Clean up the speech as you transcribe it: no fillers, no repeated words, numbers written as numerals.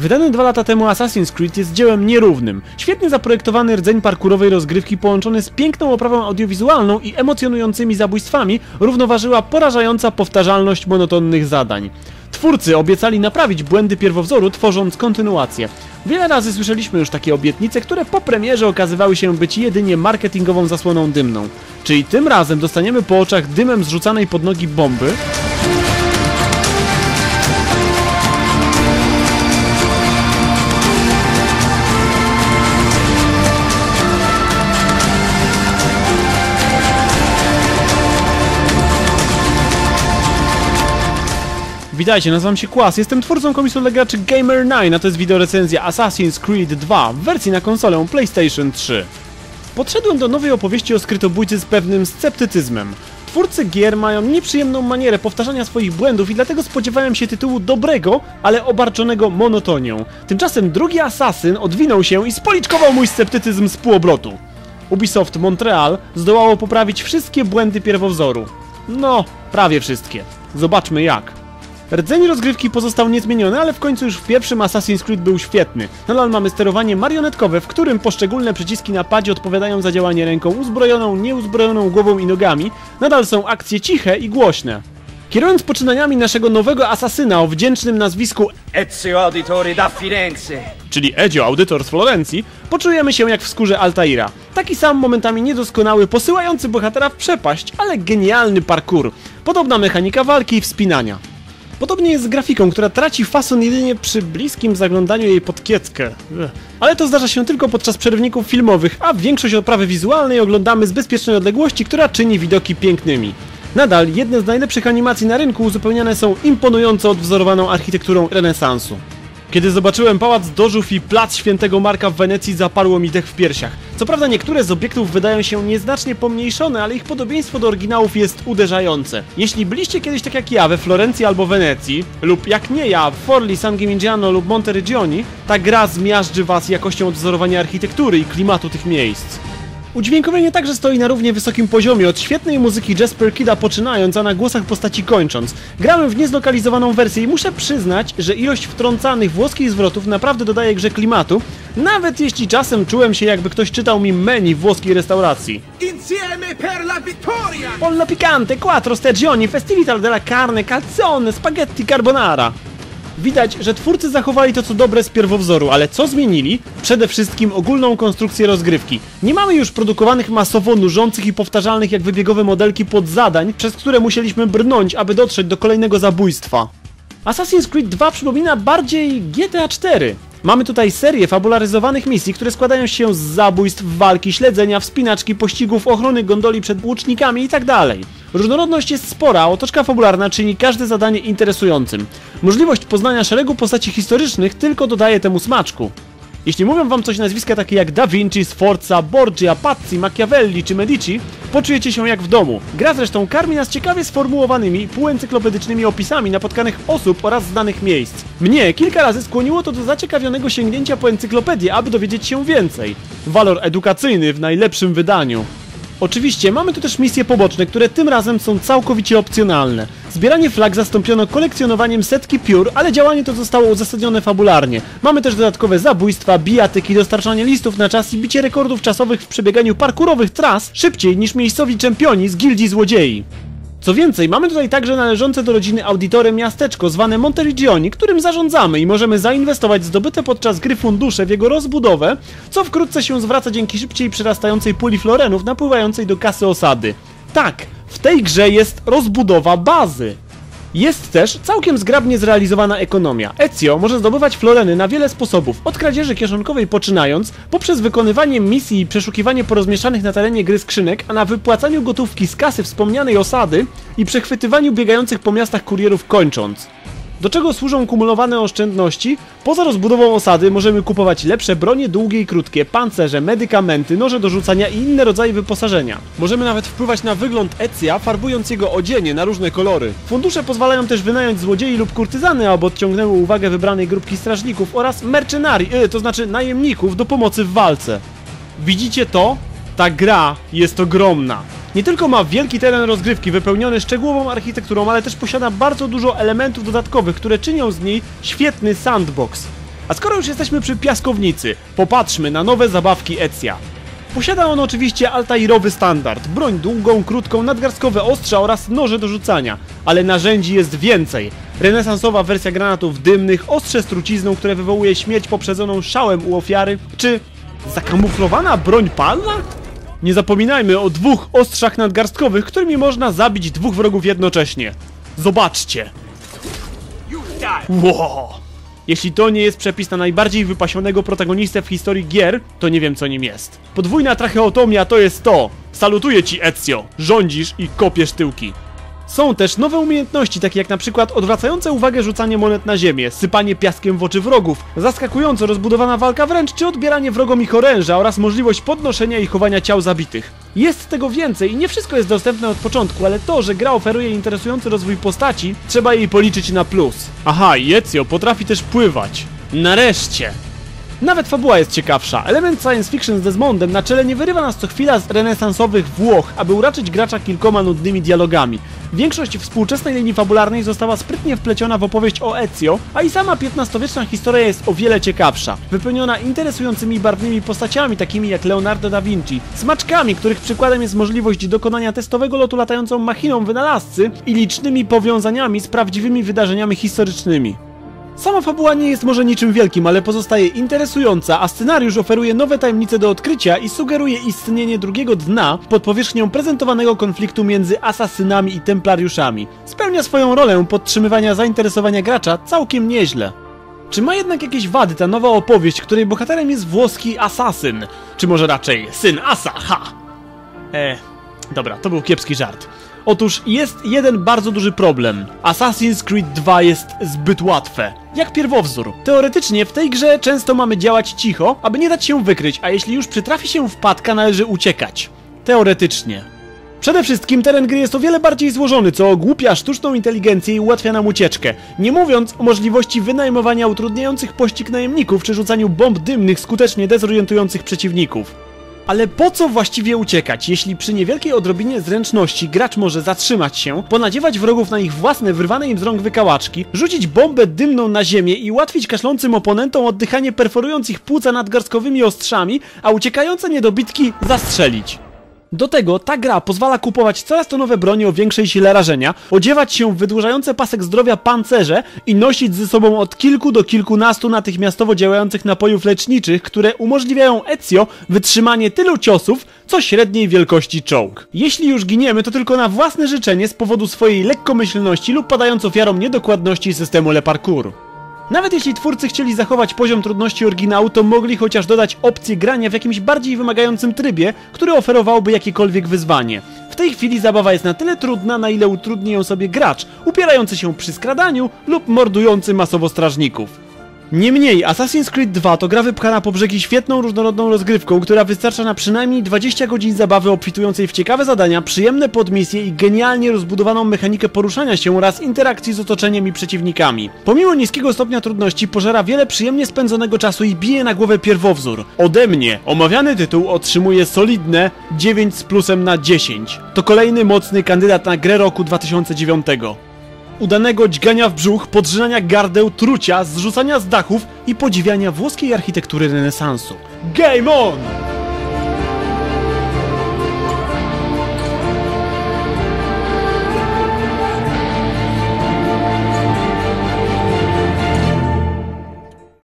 Wydany 2 lata temu Assassin's Creed jest dziełem nierównym. Świetnie zaprojektowany rdzeń parkurowej rozgrywki połączony z piękną oprawą audiowizualną i emocjonującymi zabójstwami równoważyła porażająca powtarzalność monotonnych zadań. Twórcy obiecali naprawić błędy pierwowzoru, tworząc kontynuację. Wiele razy słyszeliśmy już takie obietnice, które po premierze okazywały się być jedynie marketingową zasłoną dymną. Czyli tym razem dostaniemy po oczach dymem zrzucanej pod nogi bomby? Witajcie, nazywam się Kłas, jestem twórcą komisji dla graczy Gamer9, a to jest wideorecenzja Assassin's Creed 2 w wersji na konsolę PlayStation 3. Podszedłem do nowej opowieści o skrytobójcy z pewnym sceptycyzmem. Twórcy gier mają nieprzyjemną manierę powtarzania swoich błędów i dlatego spodziewałem się tytułu dobrego, ale obarczonego monotonią. Tymczasem drugi Assassin odwinął się i spoliczkował mój sceptycyzm z półobrotu. Ubisoft Montreal zdołało poprawić wszystkie błędy pierwowzoru. No, prawie wszystkie. Zobaczmy jak. Rdzeń rozgrywki pozostał niezmieniony, ale w końcu już w pierwszym Assassin's Creed był świetny. Nadal mamy sterowanie marionetkowe, w którym poszczególne przyciski na padzie odpowiadają za działanie ręką uzbrojoną, nieuzbrojoną, głową i nogami. Nadal są akcje ciche i głośne. Kierując poczynaniami naszego nowego asasyna o wdzięcznym nazwisku Ezio Auditore da Firenze, czyli Ezio Auditor z Florencji, poczujemy się jak w skórze Altaira. Taki sam momentami niedoskonały, posyłający bohatera w przepaść, ale genialny parkour. Podobna mechanika walki i wspinania. Podobnie jest z grafiką, która traci fason jedynie przy bliskim zaglądaniu jej pod kieckę. Ale to zdarza się tylko podczas przerywników filmowych, a większość oprawy wizualnej oglądamy z bezpiecznej odległości, która czyni widoki pięknymi. Nadal jedne z najlepszych animacji na rynku uzupełniane są imponująco odwzorowaną architekturą renesansu. Kiedy zobaczyłem Pałac Dożów i Plac Świętego Marka w Wenecji, zaparło mi dech w piersiach. Co prawda niektóre z obiektów wydają się nieznacznie pomniejszone, ale ich podobieństwo do oryginałów jest uderzające. Jeśli byliście kiedyś tak jak ja we Florencji albo Wenecji, lub jak nie ja w Forli, San Gimignano lub Monteriggioni, ta gra zmiażdży was jakością odwzorowania architektury i klimatu tych miejsc. Udźwiękowienie także stoi na równie wysokim poziomie, od świetnej muzyki Jasper Kidda poczynając, a na głosach postaci kończąc. Gramy w niezlokalizowaną wersję i muszę przyznać, że ilość wtrącanych włoskich zwrotów naprawdę dodaje grze klimatu, nawet jeśli czasem czułem się jakby ktoś czytał mi menu włoskiej restauracji. Insieme per la vittoria! Pollo piccante, quattro stagioni, festivital della carne, calzone, spaghetti carbonara. Widać, że twórcy zachowali to co dobre z pierwowzoru, ale co zmienili? Przede wszystkim ogólną konstrukcję rozgrywki. Nie mamy już produkowanych masowo, nużących i powtarzalnych jak wybiegowe modelki podzadań, przez które musieliśmy brnąć, aby dotrzeć do kolejnego zabójstwa. Assassin's Creed 2 przypomina bardziej GTA 4. Mamy tutaj serię fabularyzowanych misji, które składają się z zabójstw, walki, śledzenia, wspinaczki, pościgów, ochrony gondoli przed łucznikami itd. Różnorodność jest spora, a otoczka fabularna czyni każde zadanie interesującym. Możliwość poznania szeregu postaci historycznych tylko dodaje temu smaczku. Jeśli mówią wam coś nazwiska takie jak Da Vinci, Sforza, Borgia, Pazzi, Machiavelli czy Medici, poczujecie się jak w domu. Gra zresztą karmi nas ciekawie sformułowanymi, półencyklopedycznymi opisami napotkanych osób oraz znanych miejsc. Mnie kilka razy skłoniło to do zaciekawionego sięgnięcia po encyklopedię, aby dowiedzieć się więcej. Walor edukacyjny w najlepszym wydaniu. Oczywiście mamy tu też misje poboczne, które tym razem są całkowicie opcjonalne. Zbieranie flag zastąpiono kolekcjonowaniem setki piór, ale działanie to zostało uzasadnione fabularnie. Mamy też dodatkowe zabójstwa, bijatyki, dostarczanie listów na czas i bicie rekordów czasowych w przebieganiu parkurowych tras szybciej niż miejscowi czempioni z gildii złodziei. Co więcej, mamy tutaj także należące do rodziny Auditore miasteczko zwane Monteriggioni, którym zarządzamy i możemy zainwestować zdobyte podczas gry fundusze w jego rozbudowę, co wkrótce się zwraca dzięki szybciej przyrastającej puli florenów napływającej do kasy osady. Tak, w tej grze jest rozbudowa bazy. Jest też całkiem zgrabnie zrealizowana ekonomia. Ezio może zdobywać floreny na wiele sposobów, od kradzieży kieszonkowej poczynając, poprzez wykonywanie misji i przeszukiwanie porozmieszanych na terenie gry skrzynek, a na wypłacaniu gotówki z kasy wspomnianej osady i przechwytywaniu biegających po miastach kurierów kończąc. Do czego służą kumulowane oszczędności? Poza rozbudową osady możemy kupować lepsze bronie długie i krótkie, pancerze, medykamenty, noże do rzucania i inne rodzaje wyposażenia. Możemy nawet wpływać na wygląd Ezia, farbując jego odzienie na różne kolory. Fundusze pozwalają też wynająć złodziei lub kurtyzany, aby odciągnęły uwagę wybranej grupki strażników oraz mercenari, to znaczy najemników do pomocy w walce. Widzicie to? Ta gra jest ogromna. Nie tylko ma wielki teren rozgrywki wypełniony szczegółową architekturą, ale też posiada bardzo dużo elementów dodatkowych, które czynią z niej świetny sandbox. A skoro już jesteśmy przy piaskownicy, popatrzmy na nowe zabawki Ezia. Posiada on oczywiście altairowy standard, broń długą, krótką, nadgarstkowe ostrza oraz noże do rzucania, ale narzędzi jest więcej. Renesansowa wersja granatów dymnych, ostrze z trucizną, które wywołuje śmierć poprzedzoną szałem u ofiary, czy zakamuflowana broń palna? Nie zapominajmy o 2 ostrzach nadgarstkowych, którymi można zabić 2 wrogów jednocześnie. Zobaczcie! Wow! Jeśli to nie jest przepis na najbardziej wypasionego protagonistę w historii gier, to nie wiem co nim jest. Podwójna tracheotomia to jest to! Salutuję ci, Ezio! Rządzisz i kopiesz tyłki. Są też nowe umiejętności, takie jak na przykład odwracające uwagę rzucanie monet na ziemię, sypanie piaskiem w oczy wrogów, zaskakująco rozbudowana walka wręcz czy odbieranie wrogom ich oręża oraz możliwość podnoszenia i chowania ciał zabitych. Jest tego więcej i nie wszystko jest dostępne od początku, ale to, że gra oferuje interesujący rozwój postaci, trzeba jej policzyć na plus. Aha, i Ezio potrafi też pływać. Nareszcie! Nawet fabuła jest ciekawsza. Element science fiction z Desmondem na czele nie wyrywa nas co chwila z renesansowych Włoch, aby uraczyć gracza kilkoma nudnymi dialogami. Większość współczesnej linii fabularnej została sprytnie wpleciona w opowieść o Ezio, a i sama XV-wieczna historia jest o wiele ciekawsza. Wypełniona interesującymi barwnymi postaciami, takimi jak Leonardo da Vinci, smaczkami, których przykładem jest możliwość dokonania testowego lotu latającą machiną wynalazcy i licznymi powiązaniami z prawdziwymi wydarzeniami historycznymi. Sama fabuła nie jest może niczym wielkim, ale pozostaje interesująca, a scenariusz oferuje nowe tajemnice do odkrycia i sugeruje istnienie drugiego dna pod powierzchnią prezentowanego konfliktu między asasynami i templariuszami. Spełnia swoją rolę podtrzymywania zainteresowania gracza całkiem nieźle. Czy ma jednak jakieś wady ta nowa opowieść, której bohaterem jest włoski asasyn? Czy może raczej syn Asa, ha! Dobra, to był kiepski żart. Otóż jest jeden bardzo duży problem. Assassin's Creed 2 jest zbyt łatwe. Jak pierwowzór. Teoretycznie w tej grze często mamy działać cicho, aby nie dać się wykryć, a jeśli już przytrafi się wpadka, należy uciekać. Teoretycznie. Przede wszystkim teren gry jest o wiele bardziej złożony, co ogłupia sztuczną inteligencję i ułatwia nam ucieczkę. Nie mówiąc o możliwości wynajmowania utrudniających pościg najemników czy rzucaniu bomb dymnych skutecznie dezorientujących przeciwników. Ale po co właściwie uciekać, jeśli przy niewielkiej odrobinie zręczności gracz może zatrzymać się, ponadziewać wrogów na ich własne wyrwane im z rąk wykałaczki, rzucić bombę dymną na ziemię i ułatwić kaszlącym oponentom oddychanie perforując ich płuca nadgarstkowymi ostrzami, a uciekające niedobitki zastrzelić. Do tego ta gra pozwala kupować coraz to nowe bronie o większej sile rażenia, odziewać się w wydłużające pasek zdrowia pancerze i nosić ze sobą od kilku do kilkunastu natychmiastowo działających napojów leczniczych, które umożliwiają Ezio wytrzymanie tylu ciosów, co średniej wielkości czołg. Jeśli już giniemy, to tylko na własne życzenie z powodu swojej lekkomyślności lub padając ofiarą niedokładności systemu Le Parkour. Nawet jeśli twórcy chcieli zachować poziom trudności oryginału, to mogli chociaż dodać opcję grania w jakimś bardziej wymagającym trybie, który oferowałby jakiekolwiek wyzwanie. W tej chwili zabawa jest na tyle trudna, na ile utrudni ją sobie gracz, upierający się przy skradaniu lub mordujący masowo strażników. Niemniej, Assassin's Creed 2 to gra wypchana po brzegi świetną, różnorodną rozgrywką, która wystarcza na przynajmniej 20 godzin zabawy obfitującej w ciekawe zadania, przyjemne podmisje i genialnie rozbudowaną mechanikę poruszania się oraz interakcji z otoczeniem i przeciwnikami. Pomimo niskiego stopnia trudności pożera wiele przyjemnie spędzonego czasu i bije na głowę pierwowzór. Ode mnie omawiany tytuł otrzymuje solidne 9 z plusem na 10. To kolejny mocny kandydat na grę roku 2009. Udanego dźgania w brzuch, podrzynania gardeł, trucia, zrzucania z dachów i podziwiania włoskiej architektury renesansu. Game on!